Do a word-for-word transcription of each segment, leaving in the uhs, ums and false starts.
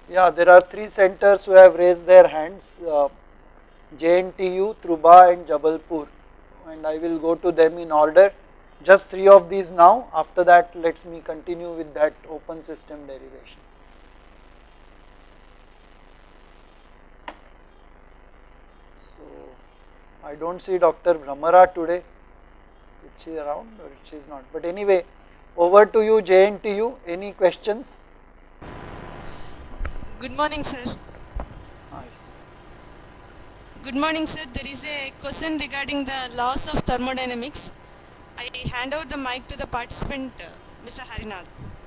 Yeah, there are three centers who have raised their hands, uh, J N T U, Truba and Jabalpur, and I will go to them in order. Just three of these now, after that let me continue with that open system derivation. So, I do not see Doctor Brahmara today, is she around or she is not, but anyway, over to you J N T U, any questions? Good morning, sir. Hi. Good morning, sir. There is a question regarding the laws of thermodynamics. I hand over the mic to the participant, uh, Mister Harinath.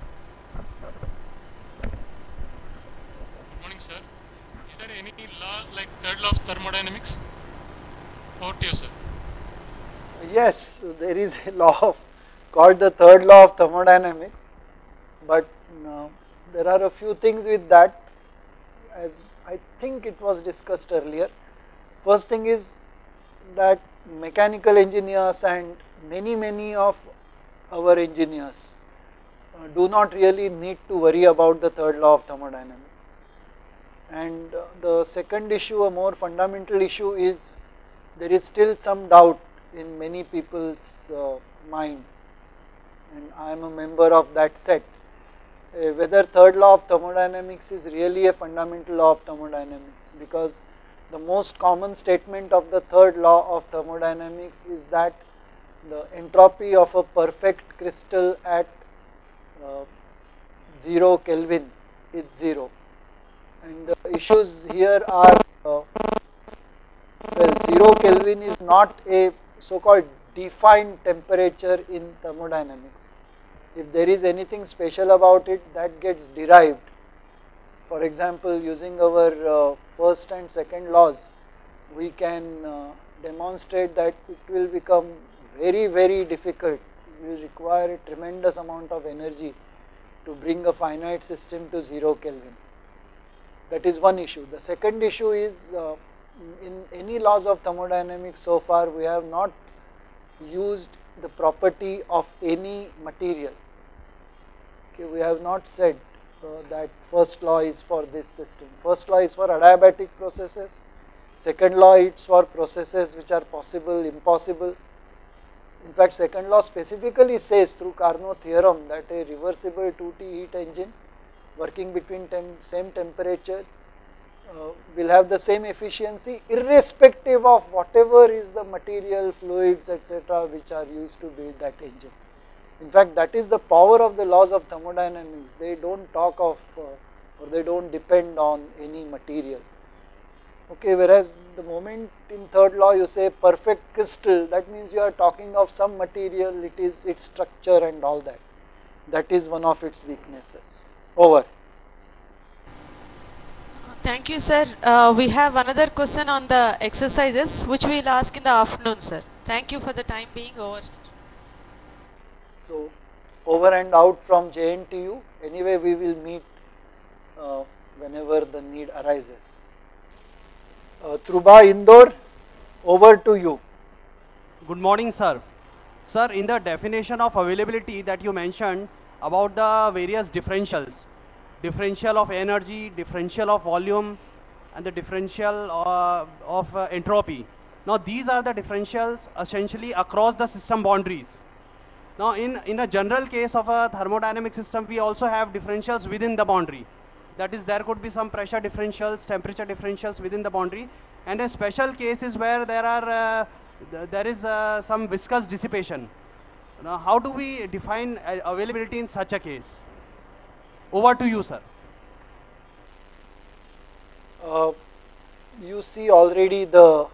Good morning, sir. Is there any law like third law of thermodynamics? Over to you, sir. Yes, there is a law of, called the third law of thermodynamics, but uh, there are a few things with that, as I think it was discussed earlier. First thing is that mechanical engineers and many many of our engineers uh, do not really need to worry about the third law of thermodynamics. And uh, the second issue, a more fundamental issue, is there is still some doubt in many people's uh, mind, and I am a member of that set, uh, whether third law of thermodynamics is really a fundamental law of thermodynamics, because the most common statement of the third law of thermodynamics is that the entropy of a perfect crystal at uh, zero Kelvin is zero, and the issues here are uh, well, zero Kelvin is not a so-called defined temperature in thermodynamics. If there is anything special about it, that gets derived. For example, using our uh, first and second laws, we can uh, demonstrate that it will become very very difficult. It will require a tremendous amount of energy to bring a finite system to zero Kelvin. That is one issue. The second issue is uh, in any laws of thermodynamics so far we have not used the property of any material. Okay, we have not said uh, that first law is for this system. First law is for adiabatic processes. Second law is for processes which are possible, impossible. In fact, second law specifically says through Carnot theorem that a reversible two T heat engine working between tem same temperature uh, will have the same efficiency irrespective of whatever is the material, fluids, et cetera which are used to build that engine. In fact, that is the power of the laws of thermodynamics. They do not talk of uh, or they do not depend on any material. Okay, whereas the moment in third law you say perfect crystal, that means you are talking of some material, it is its structure and all that. That is one of its weaknesses. Over. Thank you, sir. Uh, we have another question on the exercises, which we will ask in the afternoon, sir. Thank you for the time being over, sir. So, over and out from J N T U. Anyway, we will meet uh, whenever the need arises. Uh, Truba Indore, over to you. Good morning, sir. Sir, in the definition of availability that you mentioned about the various differentials, differential of energy, differential of volume, and the differential uh, of uh, entropy. Now, these are the differentials essentially across the system boundaries. Now, in, in a general case of a thermodynamic system, we also have differentials within the boundary. That is, there could be some pressure differentials, temperature differentials within the boundary. And a special case is where there are uh, th there is uh, some viscous dissipation. Now, how do we define uh, availability in such a case? Over to you, sir. Uh, you see already the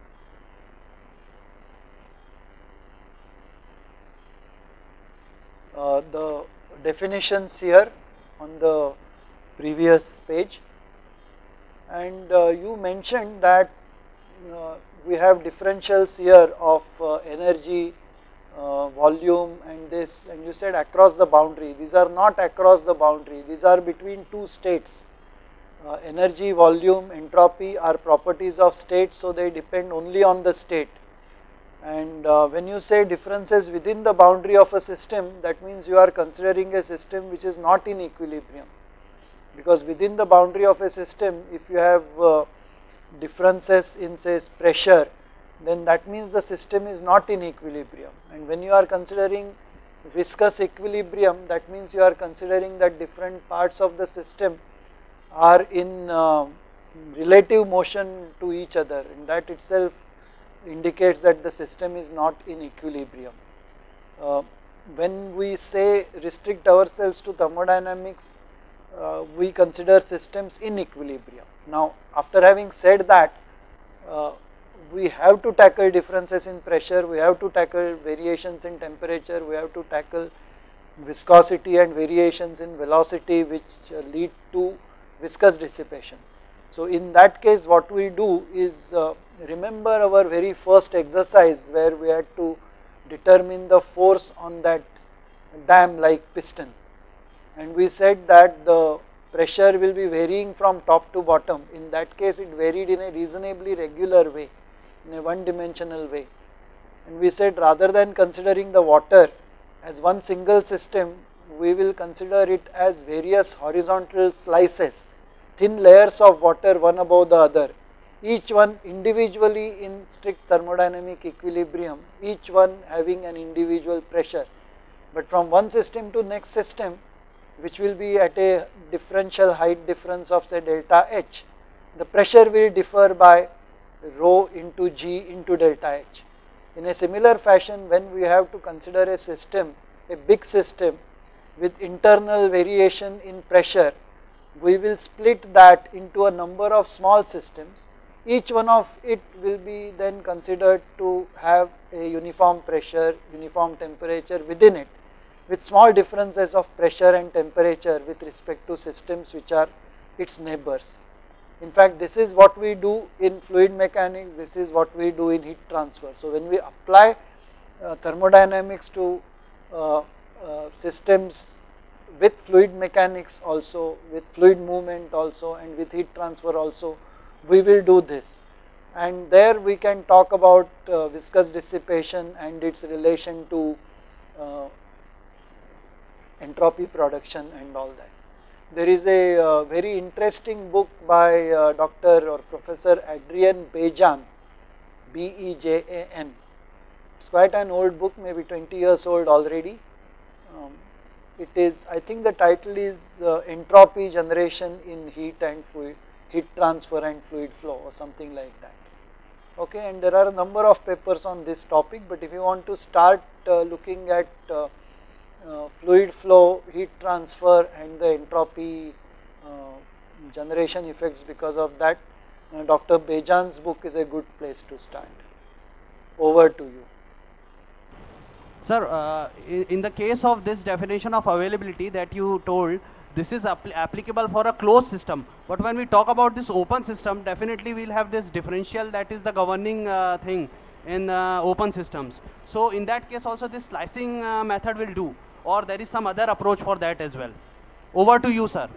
uh, the definitions here on the previous page, and uh, you mentioned that uh, we have differentials here of uh, energy, uh, volume and this, and you said across the boundary. These are not across the boundary, these are between two states. Uh, energy, volume, entropy are properties of states, so they depend only on the state. And uh, when you say differences within the boundary of a system, that means you are considering a system which is not in equilibrium. because within the boundary of a system, if you have uh, differences in say pressure, then that means the system is not in equilibrium. And when you are considering viscous equilibrium, that means you are considering that different parts of the system are in uh, relative motion to each other, and that itself indicates that the system is not in equilibrium. Uh, when we say restrict ourselves to thermodynamics, uh, we consider systems in equilibrium. Now, after having said that, uh, we have to tackle differences in pressure, we have to tackle variations in temperature, we have to tackle viscosity and variations in velocity which uh, lead to viscous dissipation. So, in that case what we do is uh, remember our very first exercise where we had to determine the force on that dam like piston, and we said that the pressure will be varying from top to bottom. In that case it varied in a reasonably regular way, in a one dimensional way, and we said rather than considering the water as one single system, we will consider it as various horizontal slices, thin layers of water one above the other, each one individually in strict thermodynamic equilibrium, each one having an individual pressure. But from one system to next system, which will be at a differential height difference of say delta H, the pressure will differ by rho into G into delta H. In a similar fashion, when we have to consider a system, a big system with internal variation in pressure, we will split that into a number of small systems. Each one of it will be then considered to have a uniform pressure, uniform temperature within it, with small differences of pressure and temperature with respect to systems which are its neighbors. In fact, this is what we do in fluid mechanics, this is what we do in heat transfer. So, when we apply uh, thermodynamics to uh, uh, systems with fluid mechanics also, with fluid movement also, and with heat transfer also, we will do this. And there we can talk about uh, viscous dissipation and its relation to uh, entropy production and all that. There is a uh, very interesting book by uh, Doctor or Professor Adrian Bejan, B E J A N. It's quite an old book, maybe twenty years old already. Um, it is, I think the title is uh, Entropy Generation in Heat and Fluid, Heat Transfer and Fluid Flow or something like that. Okay, and there are a number of papers on this topic, but if you want to start uh, looking at uh, Uh, fluid flow, heat transfer and the entropy uh, generation effects because of that, uh, Doctor Bejan's book is a good place to start. Over to you. Sir, uh, in, in the case of this definition of availability that you told, this is apl applicable for a closed system. But when we talk about this open system, definitely we'll have this differential that is the governing uh, thing in uh, open systems. So in that case also this slicing uh, method will do, or there is some other approach for that as well. Over to you, sir.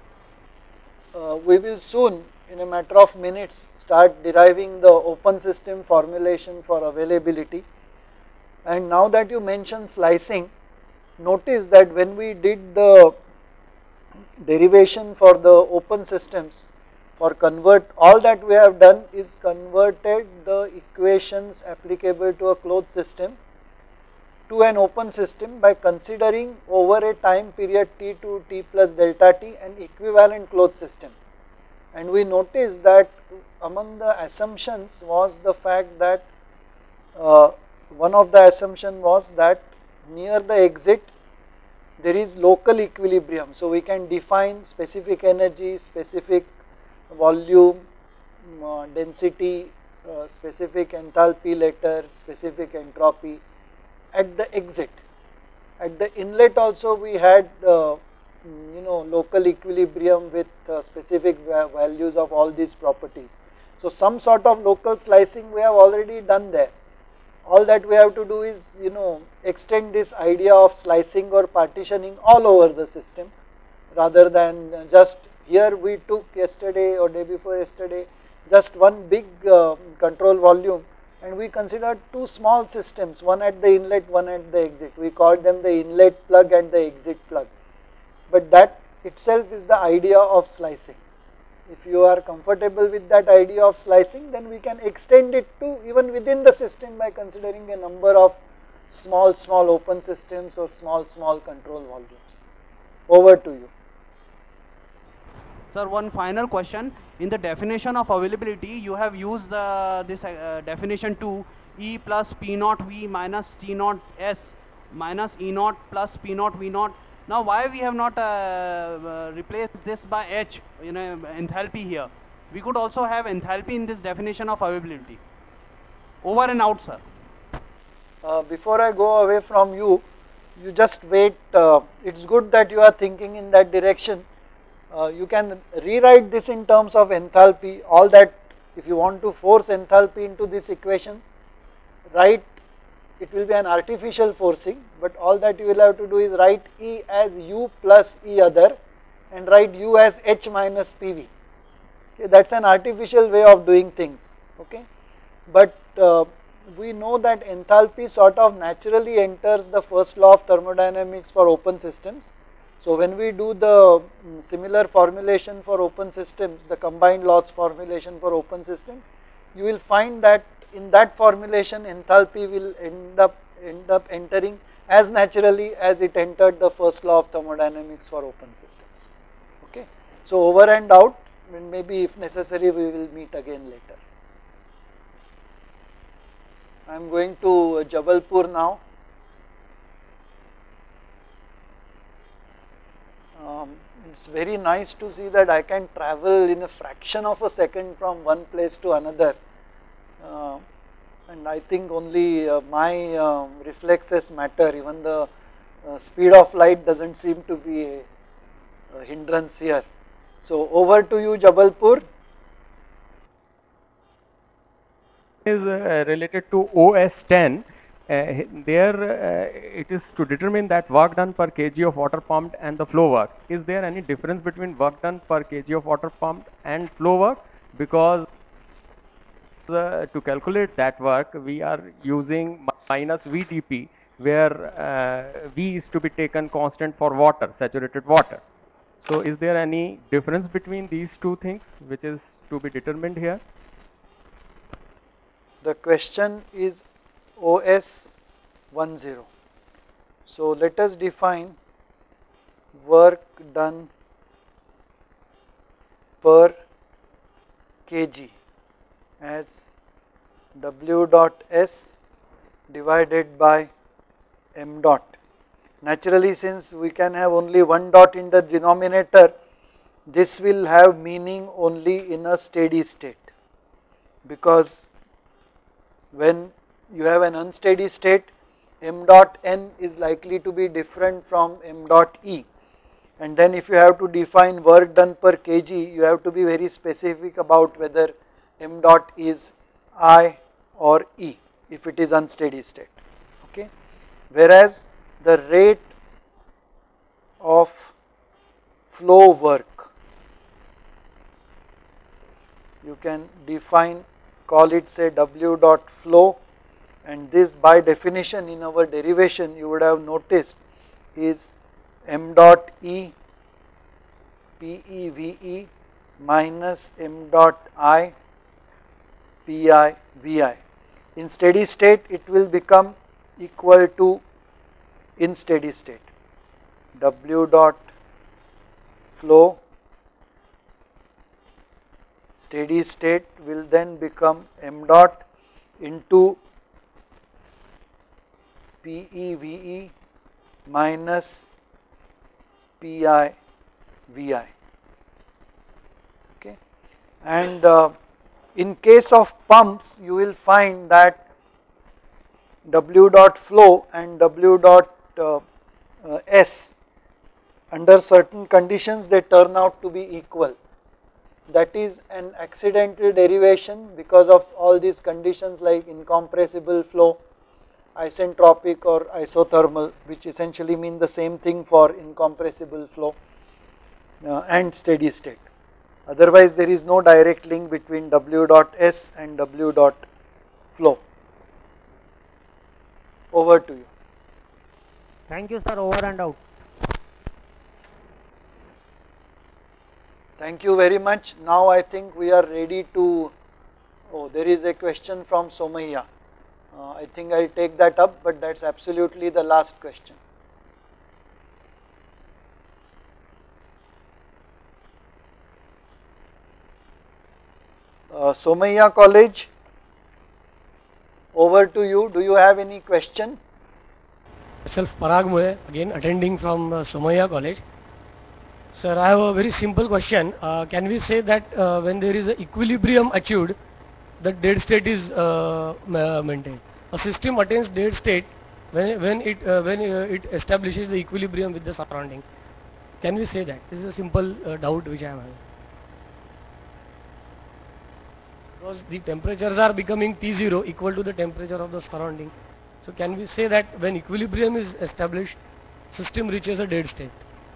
Uh, we will soon, in a matter of minutes, start deriving the open system formulation for availability. And now that you mentioned slicing, notice that when we did the derivation for the open systems, for convert, all that we have done is converted the equations applicable to a closed system to an open system by considering over a time period t to t plus delta t an equivalent closed system. And we noticed that among the assumptions was the fact that uh, one of the assumption was that near the exit there is local equilibrium. So we can define specific energy, specific volume, uh, density, uh, specific enthalpy later, specific entropy at the exit. At the inlet also we had uh, you know local equilibrium with uh, specific values of all these properties. So some sort of local slicing we have already done there. All that we have to do is you know extend this idea of slicing or partitioning all over the system, rather than just here we took yesterday or day before yesterday just one big uh, control volume, and we considered two small systems, one at the inlet, one at the exit. We called them the inlet plug and the exit plug. But that itself is the idea of slicing. If you are comfortable with that idea of slicing, then we can extend it to even within the system by considering a number of small small open systems or small small control volumes. Over to you. Sir, one final question. In the definition of availability, you have used uh, this uh, definition to E plus P naught V minus T naught S minus E naught plus P naught V naught. Now, why we have not uh, uh, replaced this by H, you know, enthalpy here? We could also have enthalpy in this definition of availability. Over and out, sir. Uh, before I go away from you, you just wait. Uh, it's good that you are thinking in that direction. Uh, you can rewrite this in terms of enthalpy. All that, if you want to force enthalpy into this equation, write, it will be an artificial forcing, but all that you will have to do is write E as U plus E other and write U as H minus P V. Okay, that's an artificial way of doing things. Okay, but uh, we know that enthalpy sort of naturally enters the first law of thermodynamics for open systems. So when we do the similar formulation for open systems, the combined laws formulation for open system, you will find that in that formulation enthalpy will end up end up entering as naturally as it entered the first law of thermodynamics for open systems. Okay, so over and out, and maybe if necessary we will meet again later. I am going to Jabalpur now. Um, it's very nice to see that I can travel in a fraction of a second from one place to another, uh, and I think only uh, my uh, reflexes matter. Even the uh, speed of light doesn't seem to be a, a hindrance here. So over to you, Jabalpur. Is uh, related to O S ten. Uh, there uh, it is to determine that work done per kg of water pumped and the flow work. Is there any difference between work done per kg of water pumped and flow work? Because uh, to calculate that work we are using minus V T P, where uh, V is to be taken constant for water, saturated water. So is there any difference between these two things which is to be determined here? The question is O S ten. So let us define work done per kg as W dot S divided by M dot. Naturally, since we can have only one dot in the denominator, this will have meaning only in a steady state, because when you have an unsteady state, M dot N is likely to be different from M dot E, and then if you have to define work done per kg, you have to be very specific about whether M dot is I or E if it is unsteady state. Okay, whereas the rate of flow work, you can define, call it say W dot flow, and this by definition in our derivation you would have noticed is M dot E P E V E minus M dot I P I V I. In steady state it will become equal to, in steady state, W dot flow steady state will then become M dot into P E V E minus P I V I. Okay, and uh, in case of pumps you will find that W dot flow and W dot uh, uh, S, under certain conditions they turn out to be equal. That is an accidental derivation because of all these conditions like incompressible flow, isentropic or isothermal, which essentially mean the same thing for incompressible flow uh, and steady state. Otherwise there is no direct link between W dot S and W dot flow. Over to you. Thank you, sir. Over and out. Thank you very much. Now I think we are ready to, oh, there is a question from Somaiya. Uh, I think I will take that up, but that is absolutely the last question. Uh, Somaiya College, over to you. Do you have any question? Myself Parag Mule, again attending from uh, Somaiya College. Sir, I have a very simple question. Uh, can we say that uh, when there is a equilibrium achieved, the dead state is uh, ma maintained? A system attains dead state when when it uh, when uh, it establishes the equilibrium with the surrounding. Can we say that? This is a simple uh, doubt which I am having. Because the temperatures are becoming T zero equal to the temperature of the surrounding. So can we say that when equilibrium is established, system reaches a dead state?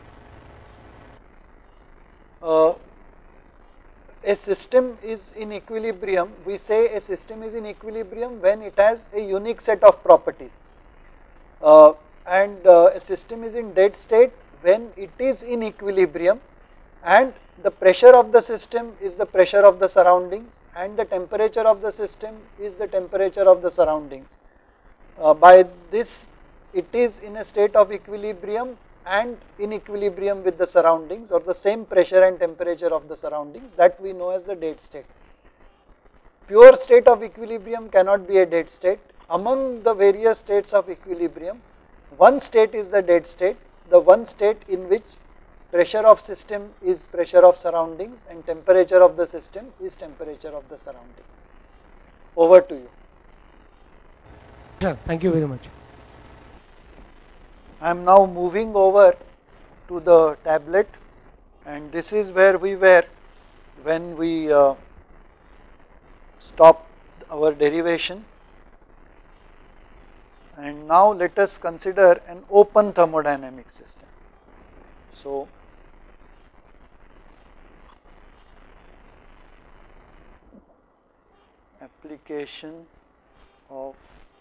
Uh, a system is in equilibrium. We say a system is in equilibrium when it has a unique set of properties. Uh, and uh, a system is in dead state when it is in equilibrium and the pressure of the system is the pressure of the surroundings and the temperature of the system is the temperature of the surroundings. Uh, by this, it is in a state of equilibrium and in equilibrium with the surroundings, or the same pressure and temperature of the surroundings, that we know as the dead state. Pure state of equilibrium cannot be a dead state. Among the various states of equilibrium, one state is the dead state, the one state in which pressure of system is pressure of surroundings and temperature of the system is temperature of the surroundings. Over to you. Sir, thank you very much. I am now moving over to the tablet, and this is where we were when we uh, stopped our derivation. And now let us consider an open thermodynamic system. So, application of,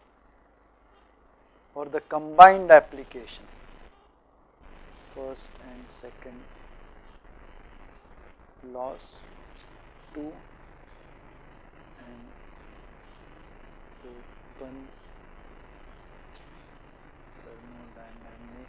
or the combined application, first and second laws, two and open thermodynamic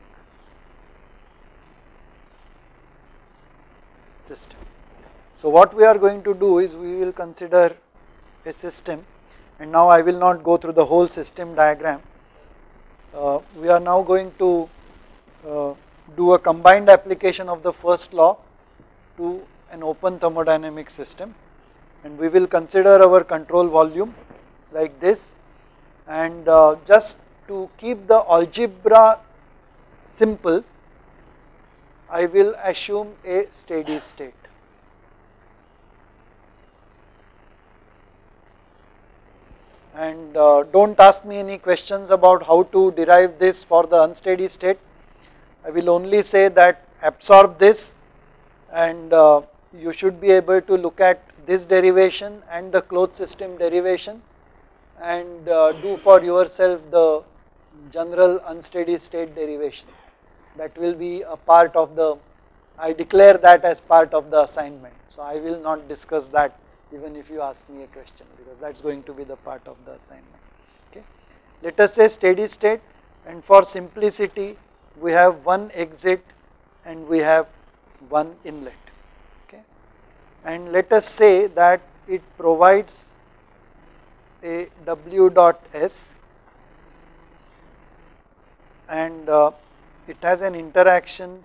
system. So what we are going to do is we will consider a system, and now I will not go through the whole system diagram. Uh, we are now going to uh, do a combined application of the first law to an open thermodynamic system, and we will consider our control volume like this, and uh, just to keep the algebra simple, I will assume a steady state. And uh, don't ask me any questions about how to derive this for the unsteady state. I will only say that absorb this, and uh, you should be able to look at this derivation and the closed system derivation and uh, do for yourself the general unsteady state derivation. That will be a part of the, I declare that as part of the assignment. So I will not discuss that even if you ask me a question, because that is going to be the part of the assignment. Okay. Let us say steady state, and for simplicity we have one exit and we have one inlet. Okay. And let us say that it provides a W dot S, and uh, it has an interaction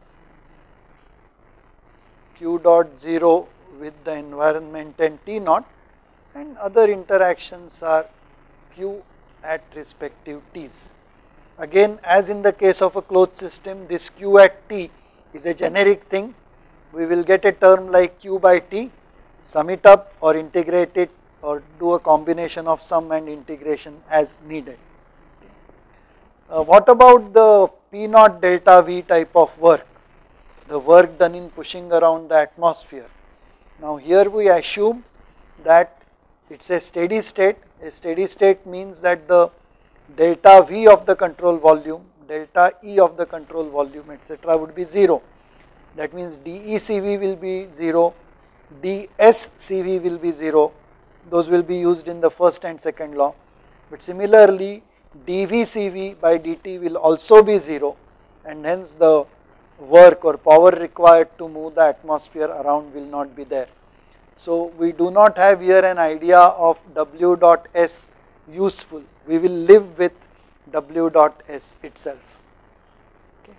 Q dot zero with the environment and T naught, and other interactions are Q at respective T's. Again, as in the case of a closed system, this Q at T is a generic thing. We will get a term like Q by T, sum it up or integrate it or do a combination of sum and integration as needed. Uh, what about the P naught delta V type of work, the work done in pushing around the atmosphere? Now here we assume that it is a steady state. A steady state means that the delta V of the control volume, delta E of the control volume, et cetera would be zero. that means d E C V will be zero, d S C V will be zero, those will be used in the first and second law. But similarly d V C V by dt will also be zero, and hence the work or power required to move the atmosphere around will not be there. So we do not have here an idea of W dot S useful, we will live with W dot S itself. Okay.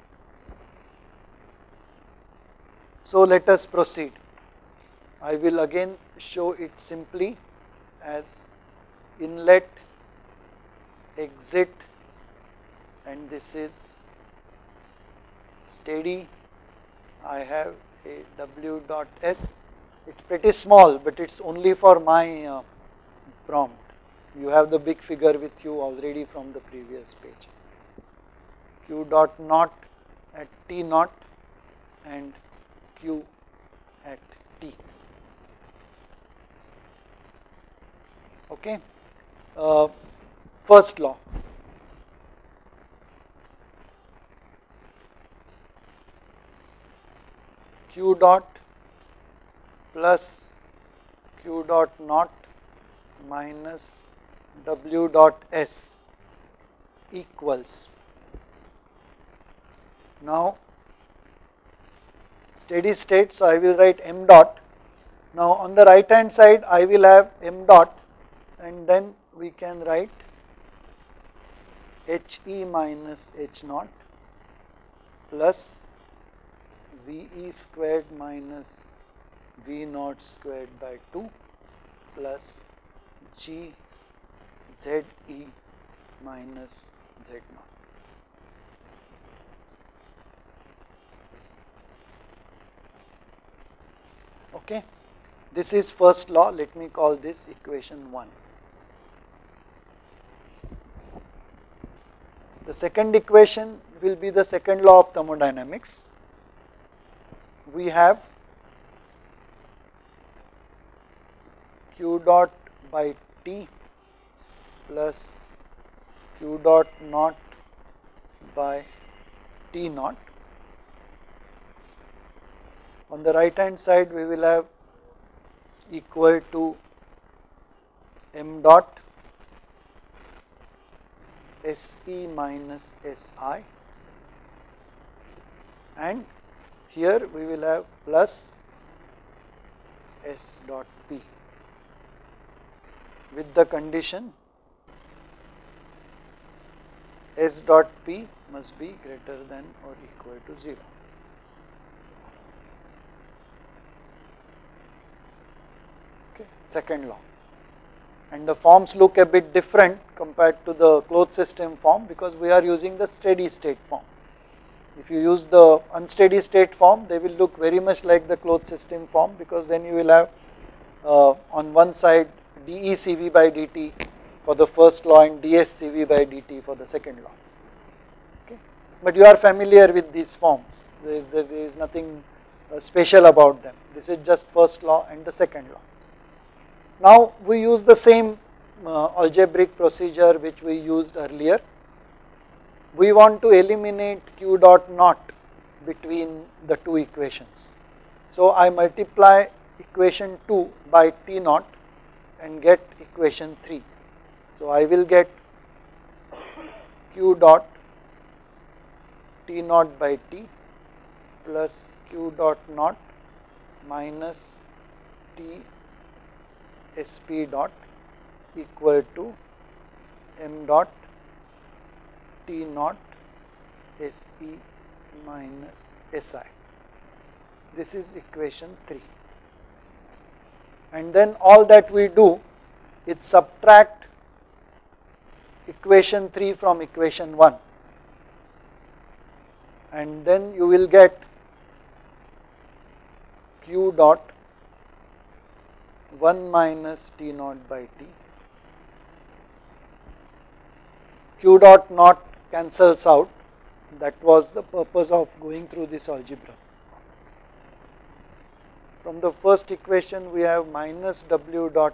So let us proceed. I will again show it simply as inlet, exit, and this is steady. I have a W dot S. It's pretty small, but it's only for my uh, prompt. You have the big figure with you already from the previous page. Q dot naught at T naught and Q at T. Okay. Uh, first law. Q dot plus Q dot naught minus W dot S equals. Now steady state, so I will write m dot. Now on the right hand side I will have m dot, and then we can write He minus H naught plus V E squared minus V naught squared by two plus G Z E minus Z naught. Okay. This is first law. Let me call this equation one. The second equation will be the second law of thermodynamics. We have Q dot by T plus Q dot naught by T naught. On the right hand side we will have equal to m dot Se minus Si, and here we will have plus S dot P with the condition S dot P must be greater than or equal to zero. Okay, second law. And the forms look a bit different compared to the closed system form because we are using the steady state form. If you use the unsteady state form, they will look very much like the closed system form, because then you will have uh, on one side d E C V by dt for the first law and d S C V by dt for the second law. Okay. But you are familiar with these forms, there is, there is nothing uh, special about them. This is just first law and the second law. Now we use the same uh, algebraic procedure which we used earlier. We want to eliminate Q dot naught between the two equations. So I multiply equation two by T naught and get equation three. So I will get Q dot T naught by T plus Q dot naught minus T Sp dot equal to m dot T naught Se minus Si. This is equation three. And then all that we do is subtract equation three from equation one, and then you will get Q dot one minus T naught by T. Q dot naught cancels out. That was the purpose of going through this algebra. From the first equation we have minus W dot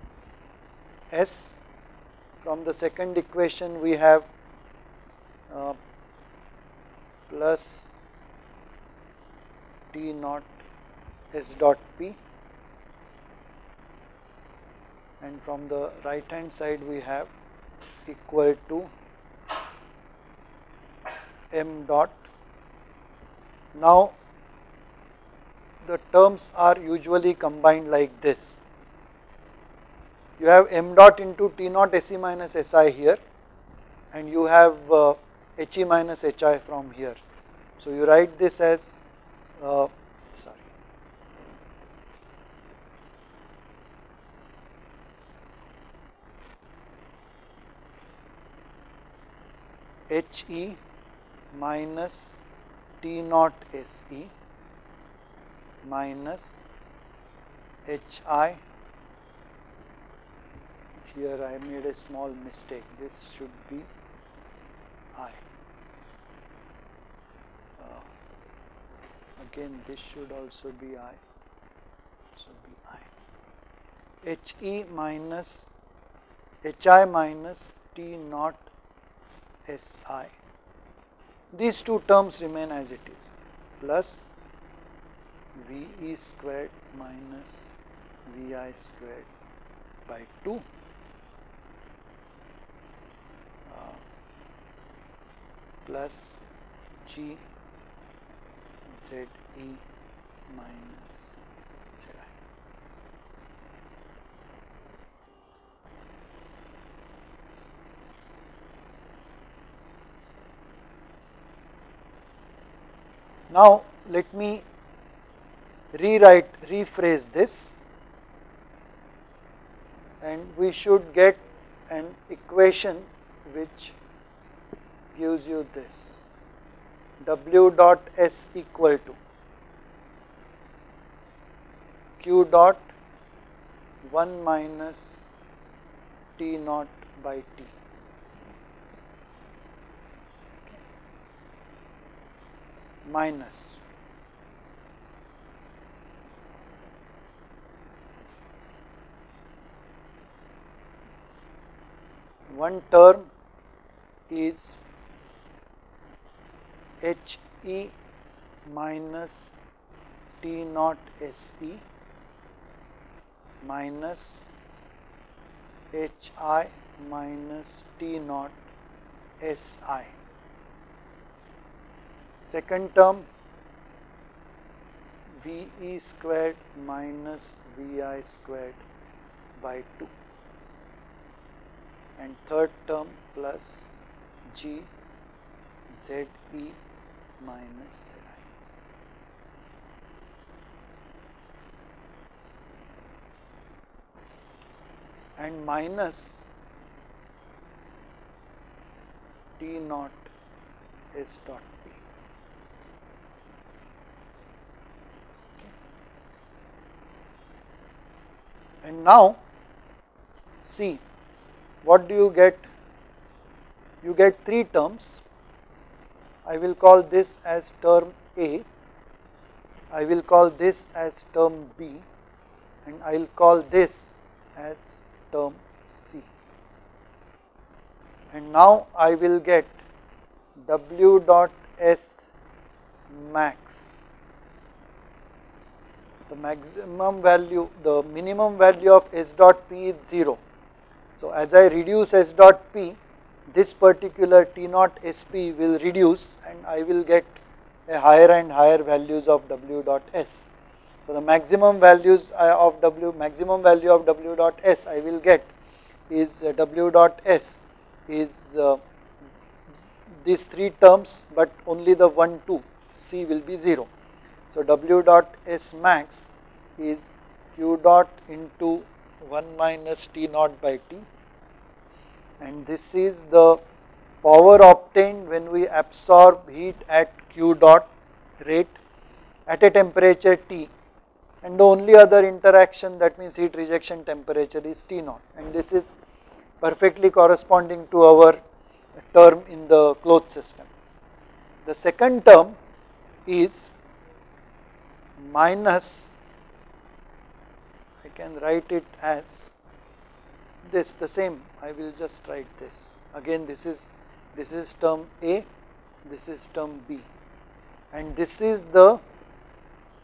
S. From the second equation we have uh, plus T naught S dot P, and from the right hand side we have equal to m dot. Now the terms are usually combined like this. You have m dot into T naught S E minus S I here, and you have uh, H E minus H I from here. So you write this as uh, sorry H E minus T naught S E minus H I. Here I made a small mistake, this should be I. Uh, again this should also be I, so be I. H E minus H I minus T naught S I. These two terms remain as it is, plus V E squared minus V I squared by two. Uh, plus G Z E minus Z I. Now let me rewrite, rephrase this, and we should get an equation which gives you this: W dot S equal to Q dot one minus T naught by T. Minus one term is H E minus T naught S E minus H I minus T naught S I. Second term V E squared minus V I squared by two, and third term plus G Z E minus Z I, and minus T naught S dot P. And now see, what do you get? You get three terms. I will call this as term A, I will call this as term B, and I will call this as term C. And now I will get W dot S max. The maximum value, the minimum value of S dot P is zero. So as I reduce S dot P, this particular T naught S P will reduce, and I will get a higher and higher values of W dot S. So the maximum values of W, maximum value of W dot S I will get is uh, W dot S is uh, these three terms, but only the one, two, C will be zero. So W dot S max is Q dot into one minus T naught by T, and this is the power obtained when we absorb heat at Q dot rate at a temperature T, and the only other interaction, that means heat rejection temperature, is T naught, and this is perfectly corresponding to our term in the closed system. The second term is minus, I can write it as this, the same, I will just write this. Again this is, this is term A, this is term B, and this is the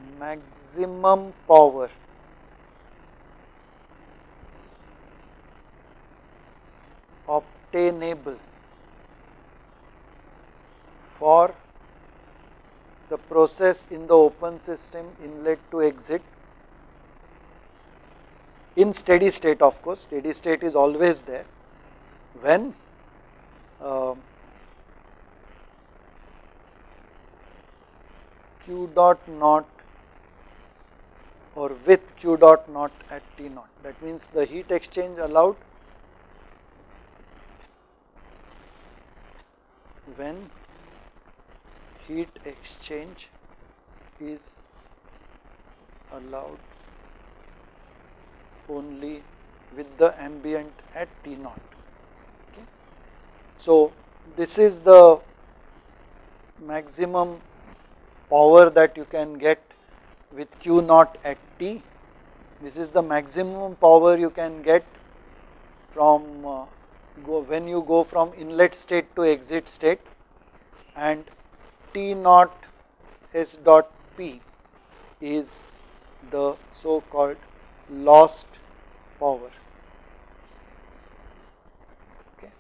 maximum power obtainable for the process in the open system inlet to exit in steady state. Of course, steady state is always there when uh, q dot naught or with q dot naught at T naught. That means the heat exchange allowed when heat exchange is allowed only with the ambient at T naught. Okay. So, this is the maximum power that you can get with Q naught at T. This is the maximum power you can get from uh, go when you go from inlet state to exit state, and T naught S dot P is the so called lost power. Okay.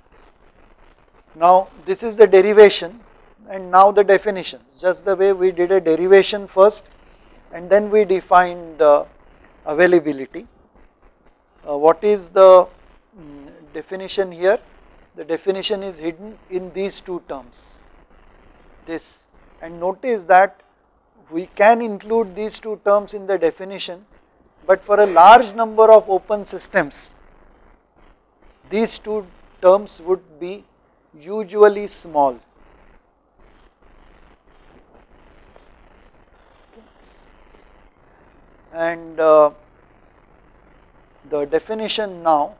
Now, this is the derivation, and now the definitions, just the way we did a derivation first and then we defined uh, availability. Uh, what is the um, definition here? The definition is hidden in these two terms, this, and notice that we can include these two terms in the definition, but for a large number of open systems these two terms would be usually small. And uh, the definition now,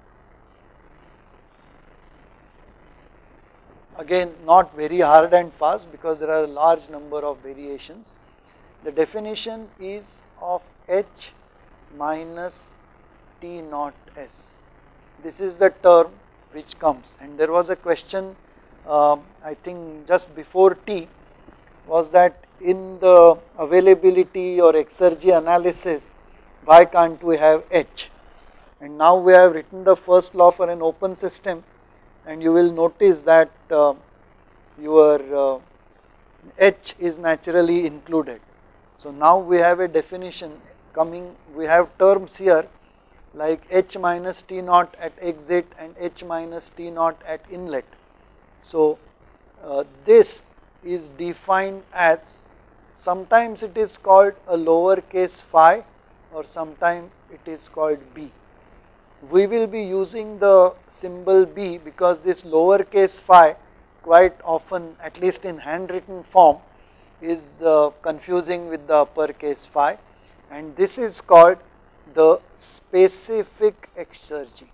again not very hard and fast because there are a large number of variations. The definition is of H minus T naught S. This is the term which comes, and there was a question uh, I think just before T, was that in the availability or exergy analysis why can't we have H, and now we have written the first law for an open system, and you will notice that uh, your uh, H is naturally included. So now we have a definition coming, we have terms here like H minus T naught at exit and H minus T naught at inlet. So uh, this is defined as, sometimes it is called a lowercase phi or sometimes it is called B. We will be using the symbol B because this lowercase phi quite often, at least in handwritten form, is uh, confusing with the uppercase phi, and this is called the specific exergy.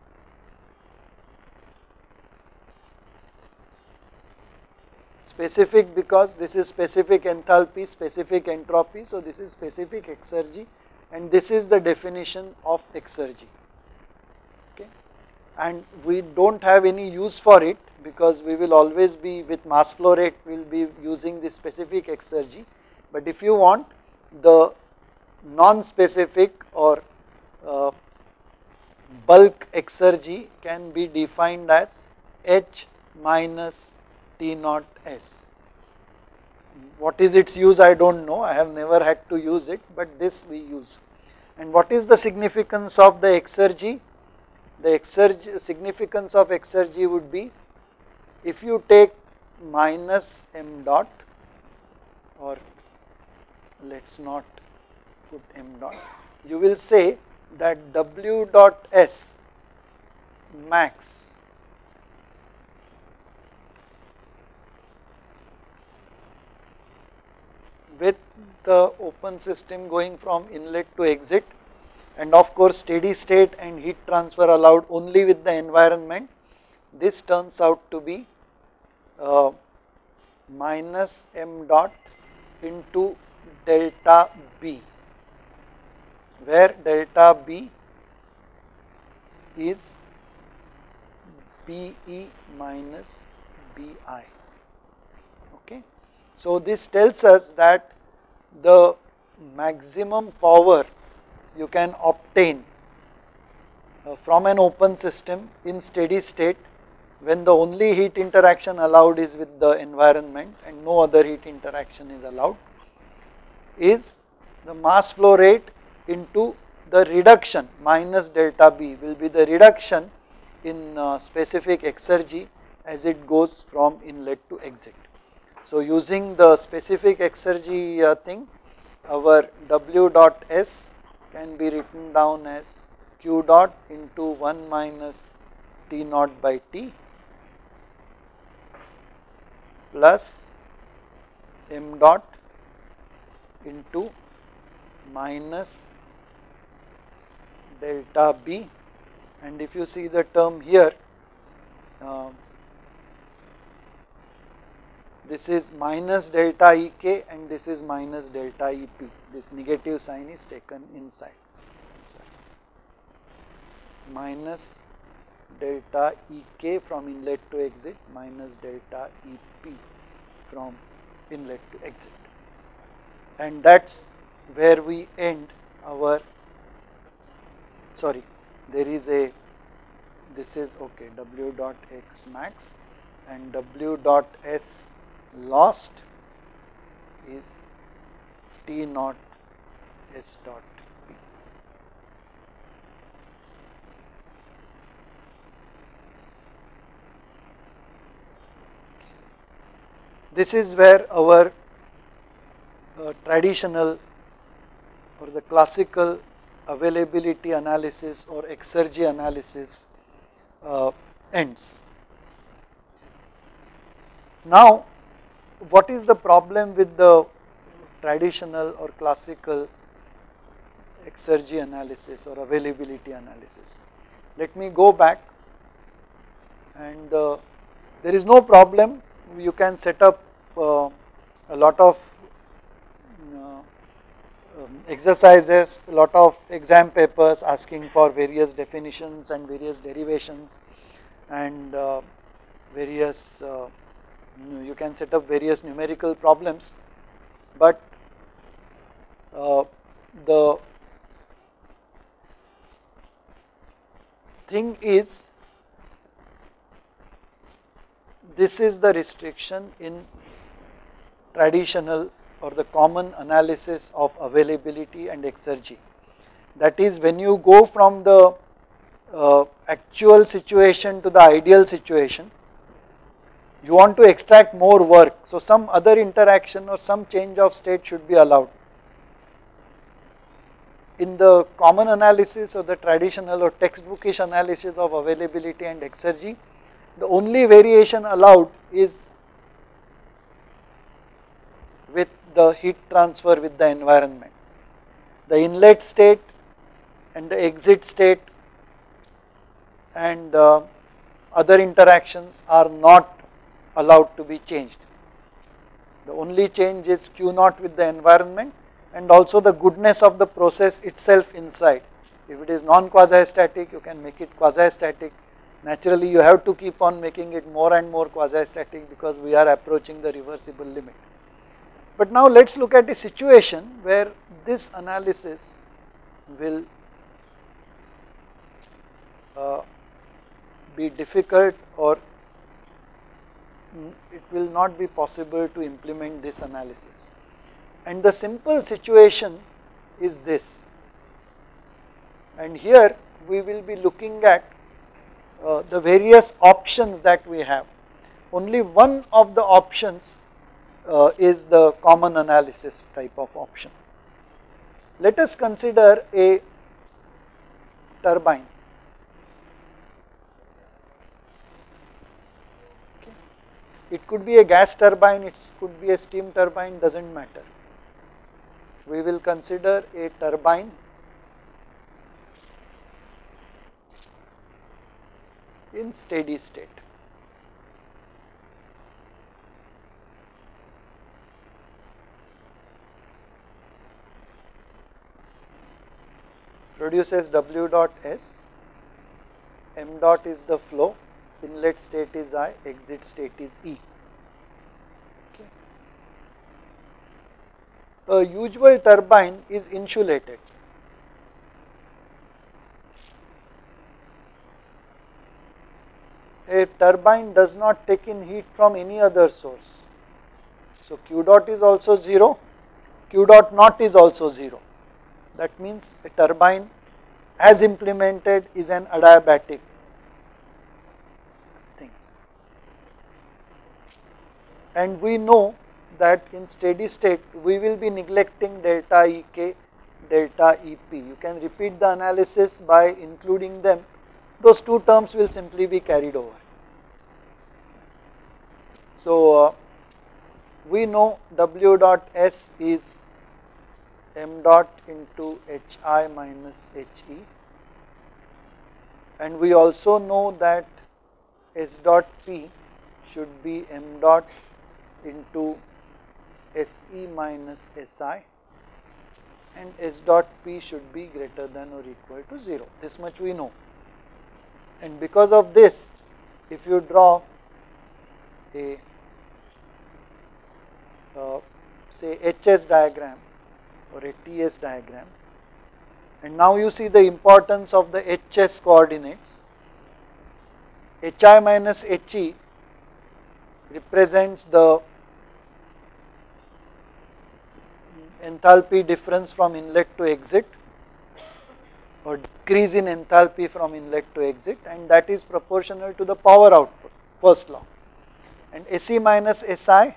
Specific because this is specific enthalpy, specific entropy, so this is specific exergy, and this is the definition of exergy. Okay. And we do not have any use for it because we will always be with mass flow rate, we will be using the specific exergy, but if you want the non-specific or uh, bulk exergy can be defined as H minus T naught S. What is its use I do not know, I have never had to use it, but this we use. And what is the significance of the exergy? The exergy, significance of exergy would be, if you take minus m dot, or let us not put m dot, you will say that W dot S max with the open system going from inlet to exit, and of course steady state and heat transfer allowed only with the environment, this turns out to be uh, minus m dot into delta B, where delta B is B E minus B I. Okay. So this tells us that the maximum power you can obtain uh, from an open system in steady state when the only heat interaction allowed is with the environment and no other heat interaction is allowed, is the mass flow rate into the reduction minus delta B will be the reduction in uh, specific exergy as it goes from inlet to exit. So using the specific exergy uh, thing, our W dot S can be written down as Q dot into one minus T naught by T plus M dot into minus delta B, and if you see the term here, uh, this is minus delta E K and this is minus delta E P. This negative sign is taken inside. Minus delta E K from inlet to exit minus delta E P from inlet to exit. And that is where we end our, sorry, there is a, this is okay, W dot X max and W dot S lost is T naught S dot P. This is where our uh, traditional or the classical availability analysis or exergy analysis uh, ends. Now, what is the problem with the traditional or classical exergy analysis or availability analysis? Let me go back, and uh, there is no problem. You can set up uh, a lot of uh, um, exercises, a lot of exam papers asking for various definitions and various derivations and uh, various uh, you can set up various numerical problems, but uh, the thing is, this is the restriction in traditional or the common analysis of availability and exergy. That is, when you go from the uh, actual situation to the ideal situation, you want to extract more work, so some other interaction or some change of state should be allowed. In the common analysis or the traditional or textbookish analysis of availability and exergy, the only variation allowed is with the heat transfer with the environment. The inlet state and the exit state and uh, other interactions are not allowed to be changed. The only change is Q naught with the environment and also the goodness of the process itself inside. If it is non-quasi-static, you can make it quasi-static. Naturally, you have to keep on making it more and more quasi-static because we are approaching the reversible limit. But now let us look at a situation where this analysis will uh, be difficult, or it will not be possible to implement this analysis. And the simple situation is this. And here we will be looking at uh, the various options that we have. Only one of the options uh, is the common analysis type of option. Let us consider a turbine. It could be a gas turbine, it could be a steam turbine, does not matter. We will consider a turbine in steady state. Produces W dot S, M dot is the flow, inlet state is I, exit state is E. Okay. a usual turbine is insulated. A turbine does not take in heat from any other source. So Q dot is also zero, Q dot naught is also zero. That means a turbine as implemented is an adiabatic thing. And we know that in steady state we will be neglecting delta E K, delta E P. You can repeat the analysis by including them. Those two terms will simply be carried over. So uh, we know W dot S is m dot into Hi minus He, and we also know that S dot P should be m dot into Se minus Si, and S dot P should be greater than or equal to zero. This much we know. And because of this, if you draw a uh, say H S diagram or a T S diagram, and now you see the importance of the H S coordinates. Hi minus He represents the enthalpy difference from inlet to exit, or decrease in enthalpy from inlet to exit, and that is proportional to the power output, first law. And Se minus Si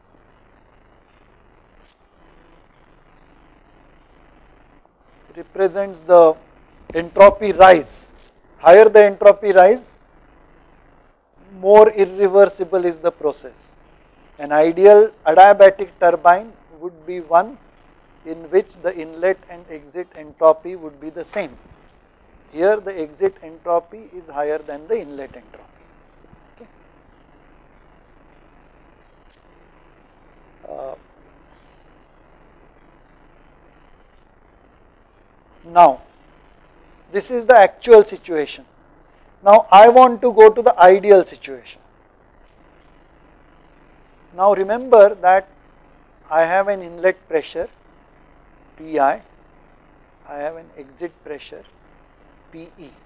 represents the entropy rise. Higher the entropy rise, more irreversible is the process. An ideal adiabatic turbine would be one in which the inlet and exit entropy would be the same. Here the exit entropy is higher than the inlet entropy. Okay. Uh, now, this is the actual situation. Now I want to go to the ideal situation. Now remember that I have an inlet pressure Pi, I have an exit pressure Pe.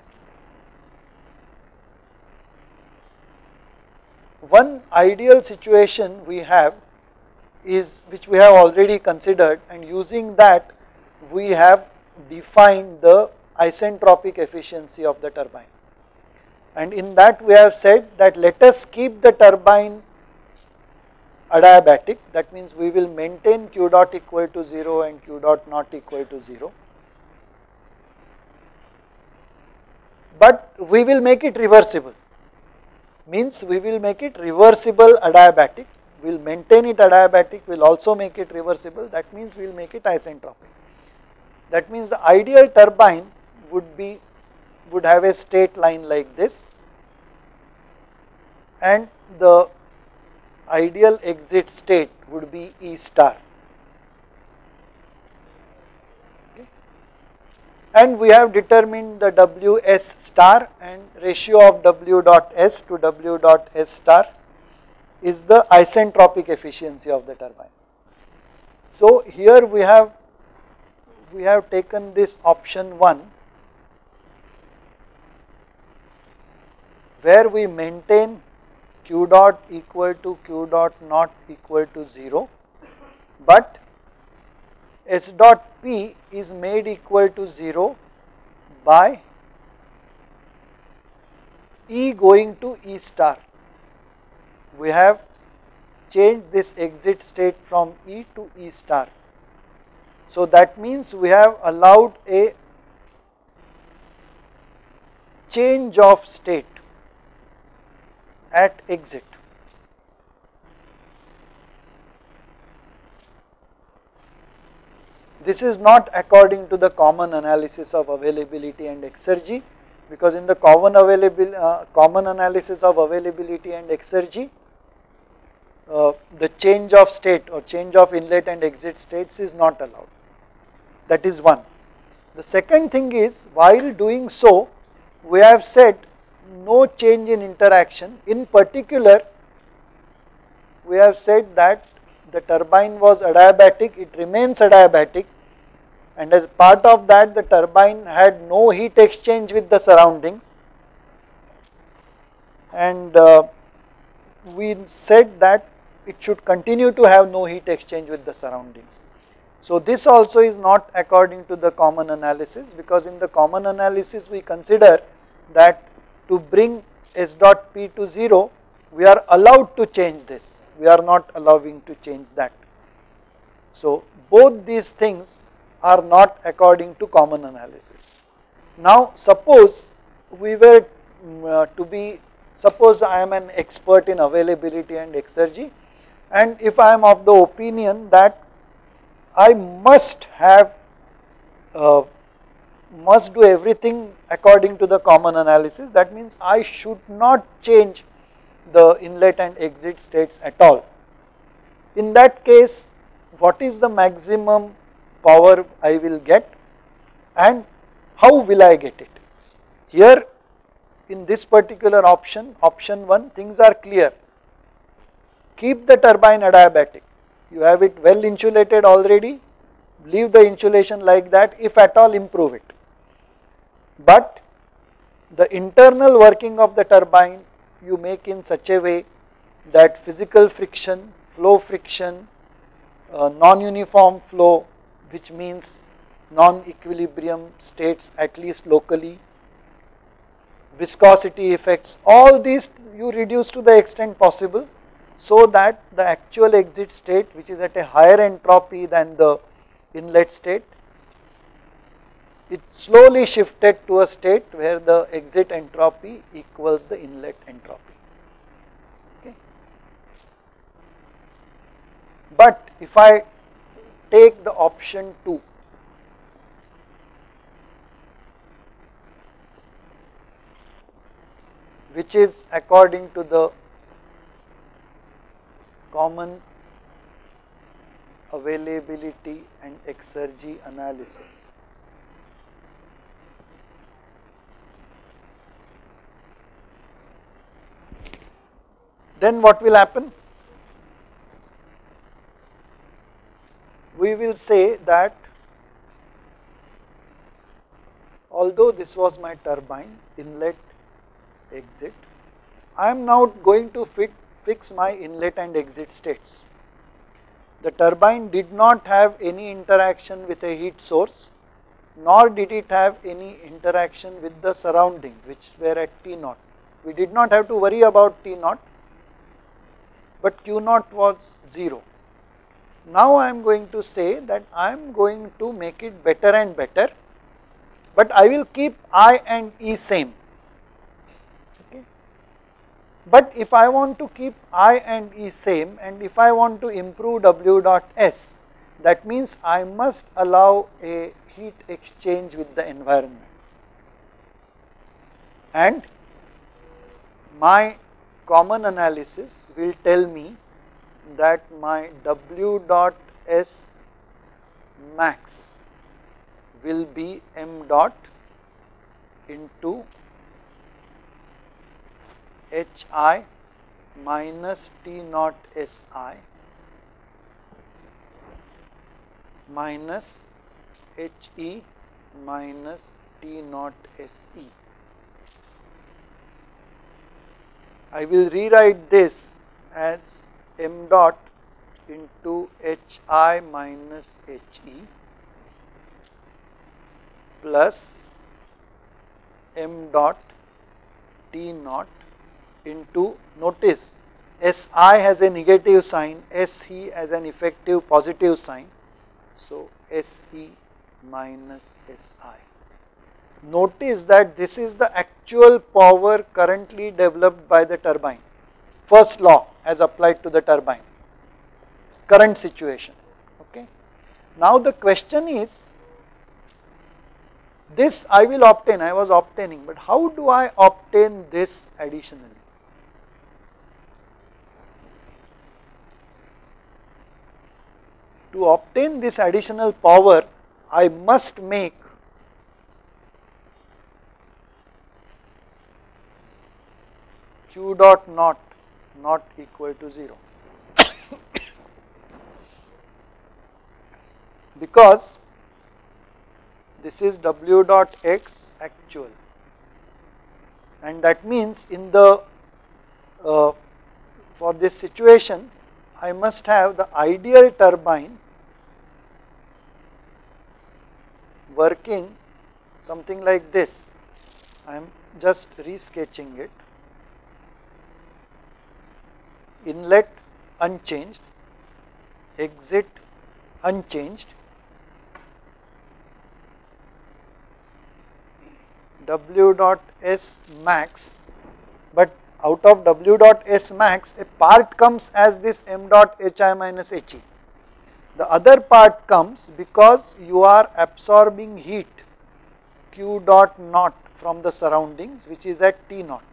One ideal situation we have is, which we have already considered, and using that we have defined the isentropic efficiency of the turbine. And in that we have said that let us keep the turbine adiabatic, that means we will maintain Q dot equal to zero and Q dot not equal to zero, but we will make it reversible, means we will make it reversible adiabatic, we will maintain it adiabatic, we will also make it reversible, that means we will make it isentropic. That means the ideal turbine would be, would have a state line like this, and the ideal exit state would be E star. Okay. And we have determined the W S star, and ratio of W dot S to W dot S star is the isentropic efficiency of the turbine. So here we have we have taken this option one, where we maintain Q dot equal to Q dot not equal to zero, but S dot P is made equal to zero by E going to E star. We have changed this exit state from E to E star. So that means we have allowed a change of state at exit. This is not according to the common analysis of availability and exergy, because in the common available uh, common analysis of availability and exergy, uh, the change of state or change of inlet and exit states is not allowed. That is one. The second thing is, while doing so, we have said no change in interaction. In particular, we have said that the turbine was adiabatic, it remains adiabatic, and as part of that the turbine had no heat exchange with the surroundings, and uh, we said that it should continue to have no heat exchange with the surroundings. So this also is not according to the common analysis, because in the common analysis we consider that to bring S dot P to zero we are allowed to change this, we are not allowing to change that. So both these things are not according to common analysis. Now suppose we were uh, to be, suppose I am an expert in availability and exergy, and if I am of the opinion that I must have, uh, must do everything according to the common analysis, that means I should not change the inlet and exit states at all. In that case, what is the maximum power I will get and how will I get it? Here in this particular option, option one, things are clear. Keep the turbine adiabatic, you have it well insulated already, leave the insulation like that, if at all improve it. But the internal working of the turbine you make in such a way that physical friction, flow friction, uh, non-uniform flow, which means non-equilibrium states at least locally, viscosity effects, all these you reduce to the extent possible, so that the actual exit state, which is at a higher entropy than the inlet state, it slowly shifted to a state where the exit entropy equals the inlet entropy. Okay. But if I take the option two, which is according to the common availability and exergy analysis, then what will happen? We will say that although this was my turbine, inlet, exit, I am now going to fit, fix my inlet and exit states. The turbine did not have any interaction with a heat source, nor did it have any interaction with the surroundings which were at T naught. We did not have to worry about T naught, but Q naught was zero. Now I am going to say that I am going to make it better and better, but I will keep I and E same. Okay. But if I want to keep I and E same, and if I want to improve W dot S, that means I must allow a heat exchange with the environment. And my common analysis will tell me that my W dot S max will be m dot into Hi minus T naught Si minus He minus T naught Se. I will rewrite this as m dot into Hi minus He plus m dot T naught into, notice Si has a negative sign, Se has an effective positive sign, so Se minus Si. Notice that this is the actual power currently developed by the turbine, first law as applied to the turbine, current situation. Okay. Now the question is, this I will obtain, I was obtaining, but how do I obtain this additionally? To obtain this additional power, I must make Q dot naught not equal to zero. because this is W dot X actual, and that means in the uh, for this situation I must have the ideal turbine working something like this. I am just resketching it. Inlet unchanged, exit unchanged, W dot S max, but out of W dot S max a part comes as this M dot Hi minus He. The other part comes because you are absorbing heat Q dot naught from the surroundings, which is at T naught.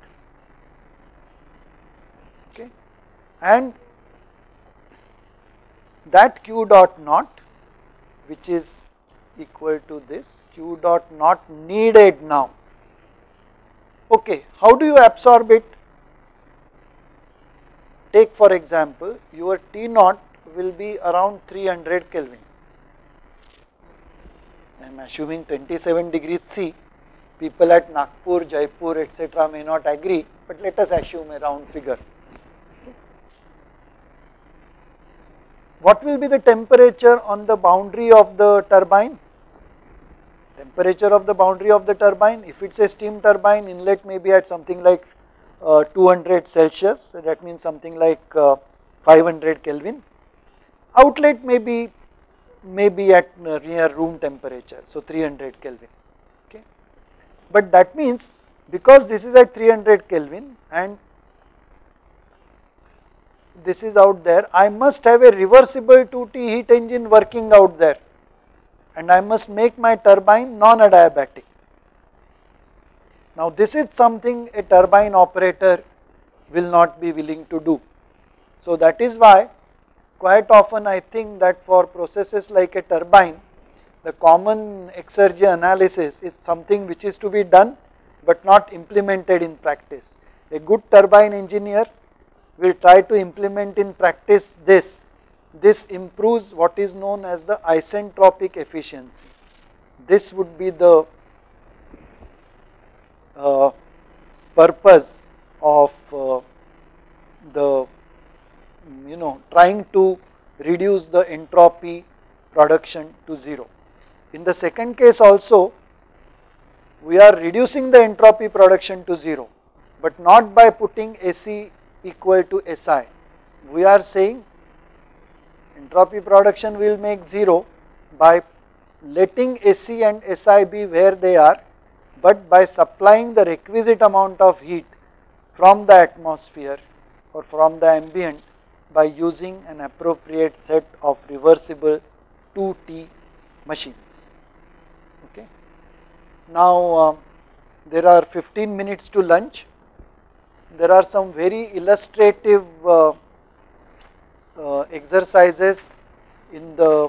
Okay, and that Q dot naught, which is equal to this Q dot naught needed now. Okay, how do you absorb it? Take for example, your T naught will be around three hundred Kelvin. I am assuming twenty-seven degrees C. People at Nagpur, Jaipur, et cetera may not agree, but let us assume a round figure. Okay. What will be the temperature on the boundary of the turbine? Temperature of the boundary of the turbine, if it is a steam turbine, inlet may be at something like uh, two hundred Celsius, so that means something like uh, five hundred Kelvin. Outlet may be, may be at uh, near room temperature, so three hundred Kelvin. Okay. But that means because this is at three hundred Kelvin and this is out there, I must have a reversible two T heat engine working out there, and I must make my turbine non-adiabatic. Now this is something a turbine operator will not be willing to do. So that is why quite often I think that for processes like a turbine, the common exergy analysis is something which is to be done but not implemented in practice. A good turbine engineer will try to implement in practice this. This improves what is known as the isentropic efficiency. This would be the uh, purpose of uh, the, you know, trying to reduce the entropy production to zero. In the second case also, we are reducing the entropy production to zero, but not by putting AC equal to S I. We are saying entropy production will make zero by letting AC and S I be where they are, but by supplying the requisite amount of heat from the atmosphere or from the ambient by using an appropriate set of reversible two T machines. Okay. Now uh, there are fifteen minutes to lunch. There are some very illustrative uh, uh, exercises in the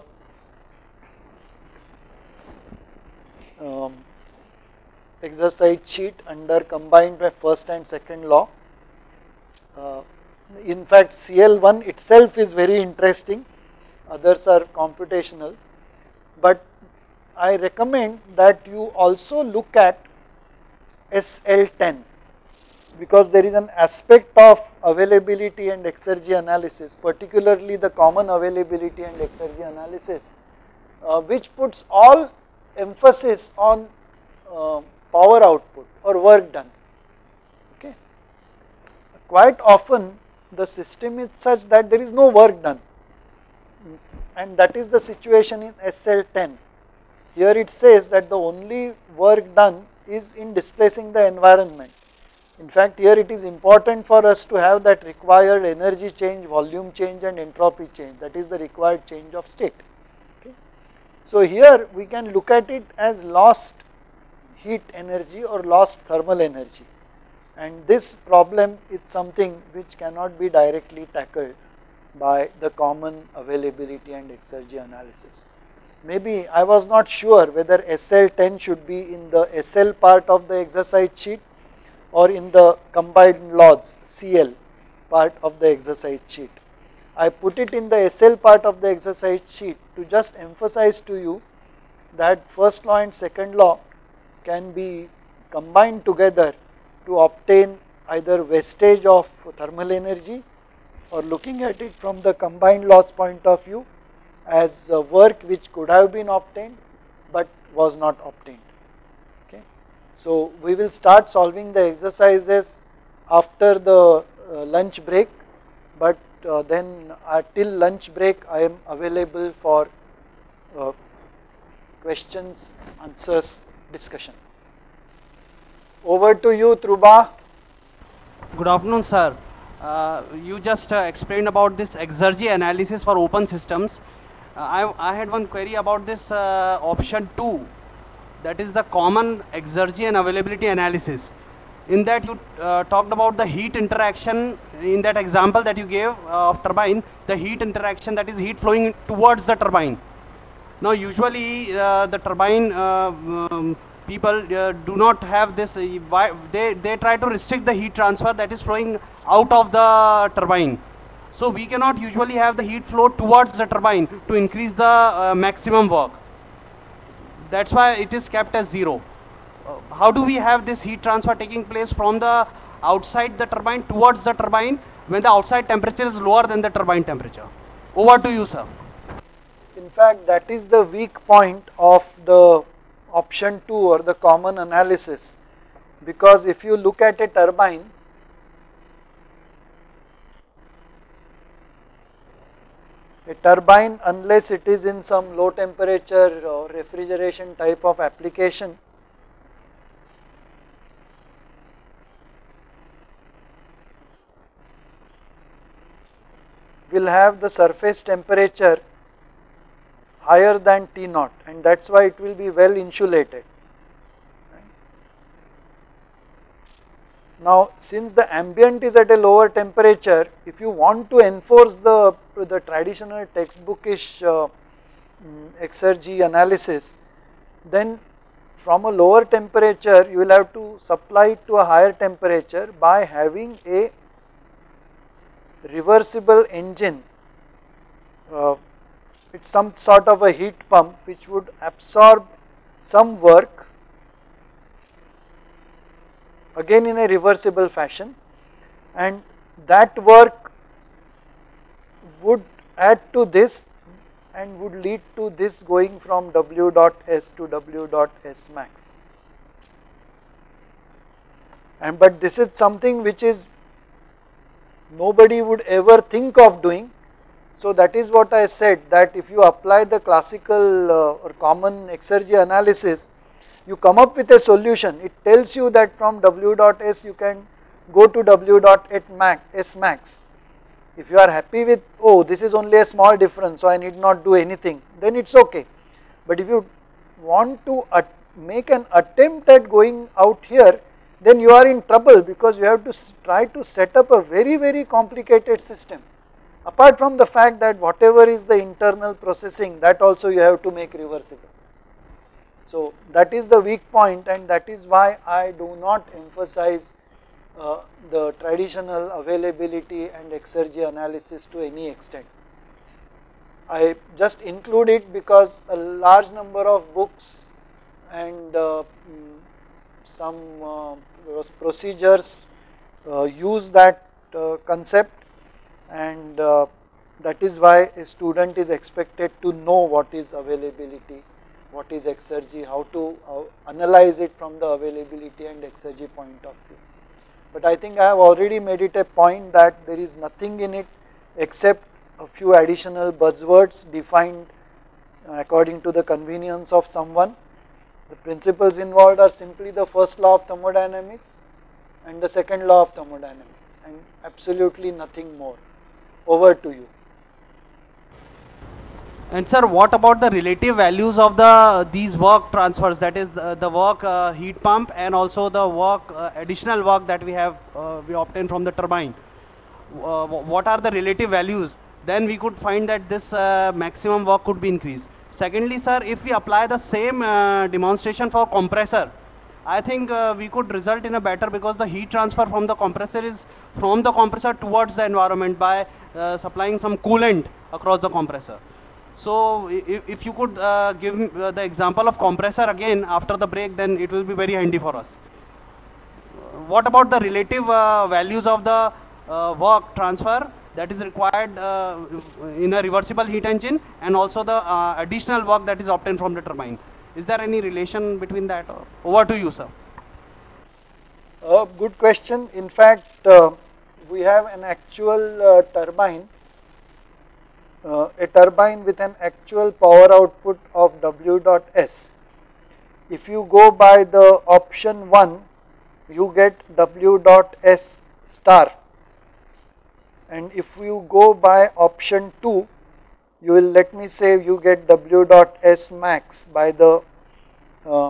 um, exercise sheet under combined by first and second law. Uh, in fact, C L one itself is very interesting, others are computational, but I recommend that you also look at S L ten, because there is an aspect of availability and exergy analysis, particularly the common availability and exergy analysis, uh, which puts all emphasis on uh, power output or work done. Okay. Quite often the system is such that there is no work done, and that is the situation in S L ten. Here it says that the only work done is in displacing the environment. In fact, here it is important for us to have that required energy change, volume change and entropy change, that is the required change of state. Okay. So here we can look at it as lost heat energy or lost thermal energy, and this problem is something which cannot be directly tackled by the common availability and exergy analysis. Maybe I was not sure whether S L ten should be in the S L part of the exercise sheet or in the combined laws C L part of the exercise sheet. I put it in the S L part of the exercise sheet to just emphasize to you that first law and second law can be combined together to obtain either wastage of thermal energy, or looking at it from the combined loss point of view as uh, work which could have been obtained but was not obtained. Okay. So, we will start solving the exercises after the uh, lunch break, but uh, then uh, till lunch break I am available for uh, questions, answers, discussion. Over to you, Truba. Good afternoon, sir. Uh, you just uh, explained about this exergy analysis for open systems. Uh, I, I had one query about this uh, option two, that is the common exergy and availability analysis. In that you uh, talked about the heat interaction, in that example that you gave uh, of turbine, the heat interaction, that is heat flowing towards the turbine. Now usually uh, the turbine uh, um, people uh, do not have this, uh, they, they try to restrict the heat transfer that is flowing out of the turbine. So we cannot usually have the heat flow towards the turbine to increase the uh, maximum work. That's why it is kept as zero. Uh, how do we have this heat transfer taking place from the outside the turbine towards the turbine when the outside temperature is lower than the turbine temperature? Over to you, sir. In fact, that is the weak point of the option two or the common analysis, because if you look at a turbine, a turbine, unless it is in some low temperature or refrigeration type of application, will have the surface temperature higher than T naught, and that is why it will be well insulated. Now, since the ambient is at a lower temperature, if you want to enforce the, the traditional textbookish uh, exergy analysis, then from a lower temperature you will have to supply it to a higher temperature by having a reversible engine. Uh, it's some sort of a heat pump which would absorb some work again in a reversible fashion, and that work would add to this and would lead to this going from W dot S to W dot S max. And but this is something which is nobody would ever think of doing. So that is what I said, that if you apply the classical uh, or common exergy analysis, you come up with a solution. It tells you that from W dot S you can go to W dot S max. If you are happy with, oh, this is only a small difference, so I need not do anything, then it's okay. But if you want to uh, make an attempt at going out here, then you are in trouble, because you have to try to set up a very, very complicated system. Apart from the fact that whatever is the internal processing, that also you have to make reversible. So that is the weak point, and that is why I do not emphasize uh, the traditional availability and exergy analysis to any extent. I just include it because a large number of books and uh, some uh, procedures uh, use that uh, concept, and uh, that is why a student is expected to know what is availability, what is exergy, how to uh, analyze it from the availability and exergy point of view. But I think I have already made it a point that there is nothing in it except a few additional buzzwords defined uh, according to the convenience of someone. The principles involved are simply the first law of thermodynamics and the second law of thermodynamics, and absolutely nothing more. Over to you. And sir, what about the relative values of the these work transfers, that is uh, the work uh, heat pump and also the work uh, additional work that we have uh, we obtain from the turbine? Uh, what are the relative values? Then we could find that this uh, maximum work could be increased. Secondly, sir, if we apply the same uh, demonstration for compressor, I think uh, we could result in a better, because the heat transfer from the compressor is from the compressor towards the environment by uh, supplying some coolant across the compressor. So if, if you could uh, give uh, the example of compressor again after the break, then it will be very handy for us. What about the relative uh, values of the uh, work transfer that is required uh, in a reversible heat engine, and also the uh, additional work that is obtained from the turbine? Is there any relation between that? Over to you, sir. Uh, good question. In fact, uh, we have an actual uh, turbine, uh, a turbine with an actual power output of W dot S. If you go by the option one, you get W dot S star, and if you go by option two, you will, let me say, you get W dot S max by the uh,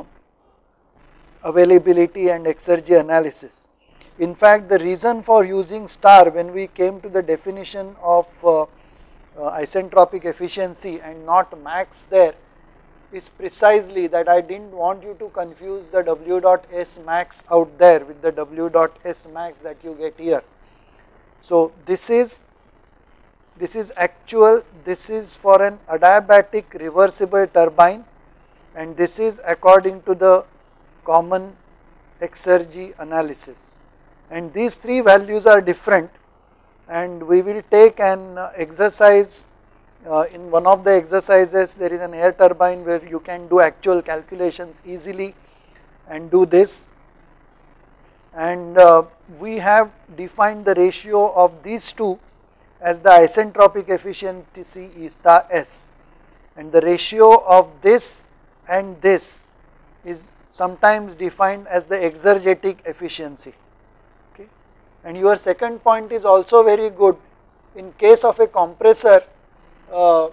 availability and exergy analysis. In fact, the reason for using star when we came to the definition of uh, uh, isentropic efficiency and not max there is precisely that I did not want you to confuse the W dot S max out there with the W dot S max that you get here. So this is this is actual, this is for an adiabatic reversible turbine, and this is according to the common exergy analysis, and these three values are different, and we will take an uh, exercise. Uh, in one of the exercises there is an air turbine where you can do actual calculations easily and do this, and uh, we have defined the ratio of these two as the isentropic efficiency E star S, and the ratio of this and this is sometimes defined as the exergetic efficiency. Okay. And your second point is also very good. In case of a compressor, uh,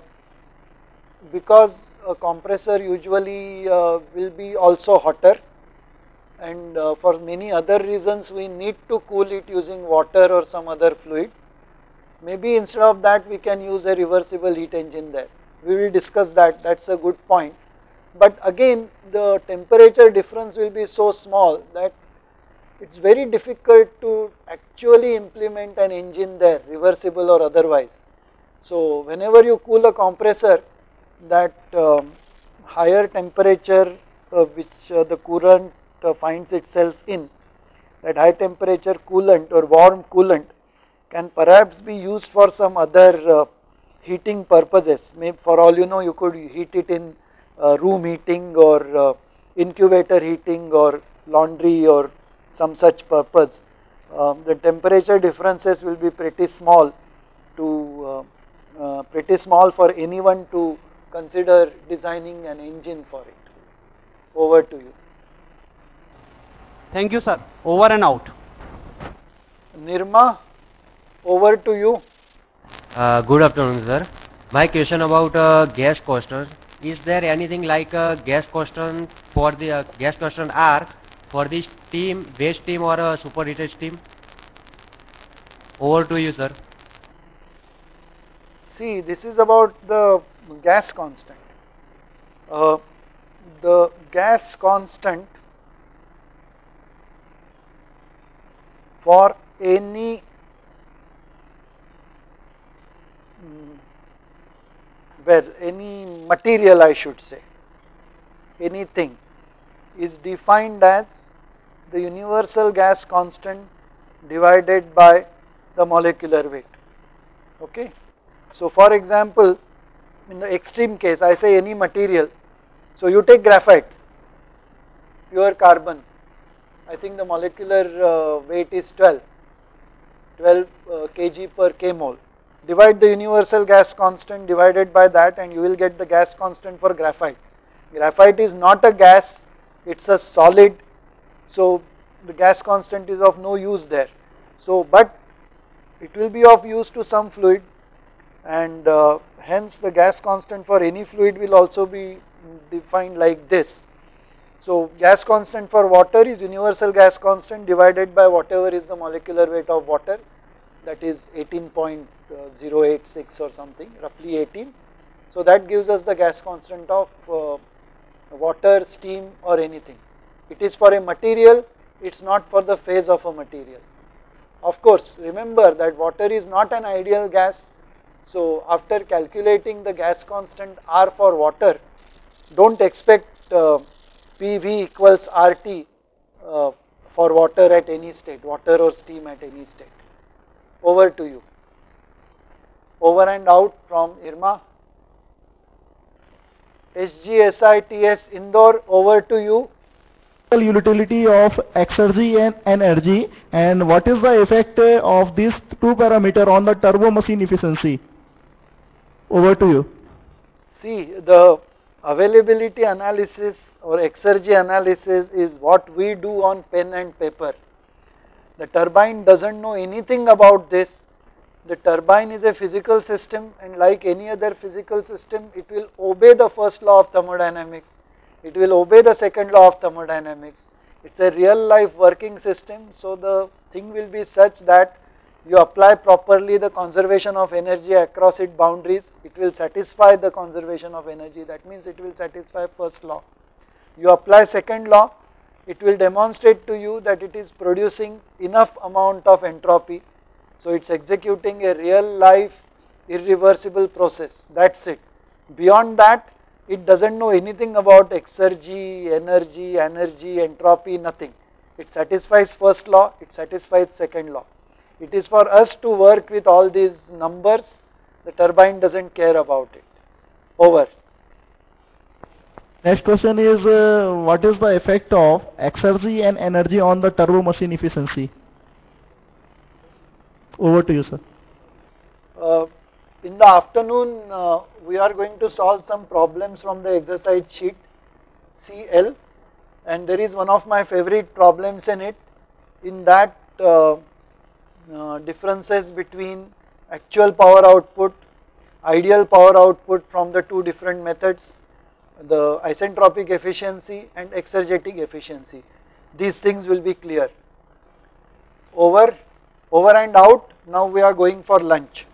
because a compressor usually uh, will be also hotter, and uh, for many other reasons we need to cool it using water or some other fluid. Maybe instead of that we can use a reversible heat engine there. We will discuss that, that is a good point. But again, the temperature difference will be so small that it is very difficult to actually implement an engine there, reversible or otherwise. So whenever you cool a compressor, that um, higher temperature uh, which uh, the coolant uh, finds itself in, that high temperature coolant or warm coolant can perhaps be used for some other uh, heating purposes. Maybe for all you know, you could heat it in uh, room heating or uh, incubator heating or laundry or some such purpose. Um, the temperature differences will be pretty small to uh, uh, pretty small for anyone to consider designing an engine for it. Over to you. Thank you, sir. Over and out. Nirma, over to you. Uh, good afternoon, sir. My question about uh, gas constant. Is there anything like a gas constant for the uh, gas constant R for the steam, waste steam or a superheated steam? Over to you, sir. See, this is about the gas constant. Uh, the gas constant for any where any material, I should say, anything is defined as the universal gas constant divided by the molecular weight. Okay. So for example, in the extreme case, I say any material. So you take graphite, pure carbon. I think the molecular uh, weight is twelve, twelve uh, kg per kmol. Divide the universal gas constant divided by that and you will get the gas constant for graphite. Graphite is not a gas, it is a solid, so the gas constant is of no use there. So, but it will be of use to some fluid, and uh, hence the gas constant for any fluid will also be defined like this. So gas constant for water is universal gas constant divided by whatever is the molecular weight of water, that is eighteen point zero eight six or something, roughly eighteen. So that gives us the gas constant of uh, water, steam or anything. It is for a material, it is not for the phase of a material. Of course, remember that water is not an ideal gas. So after calculating the gas constant R for water, don't expect uh, P V equals R T uh, for water at any state, water or steam at any state. Over to you. Over and out from Irma. S G S I T S Indore, over to you. Utility of exergy and energy, and what is the effect uh, of these two parameter on the turbo machine efficiency? Over to you. See, the availability analysis or exergy analysis is what we do on pen and paper. The turbine doesn't know anything about this. The turbine is a physical system, and like any other physical system, it will obey the first law of thermodynamics. It will obey the second law of thermodynamics. It's a real life working system, so the thing will be such that you apply properly the conservation of energy across its boundaries, it will satisfy the conservation of energy. That means it will satisfy first law. You apply second law, it will demonstrate to you that it is producing enough amount of entropy. So it's executing a real life irreversible process. That's it. Beyond that, it doesn't know anything about exergy, energy, energy, entropy, nothing. It satisfies first law, it satisfies second law. It is for us to work with all these numbers. The turbine doesn't care about it. Over. Next question is uh, what is the effect of exergy and energy on the turbo machine efficiency? Over to you, sir. Uh, in the afternoon, uh, we are going to solve some problems from the exercise sheet C L, and there is one of my favorite problems in it. In that, uh, uh, differences between actual power output, ideal power output from the two different methods, the isentropic efficiency and exergetic efficiency. These things will be clear. Over, over and out. Now we are going for lunch.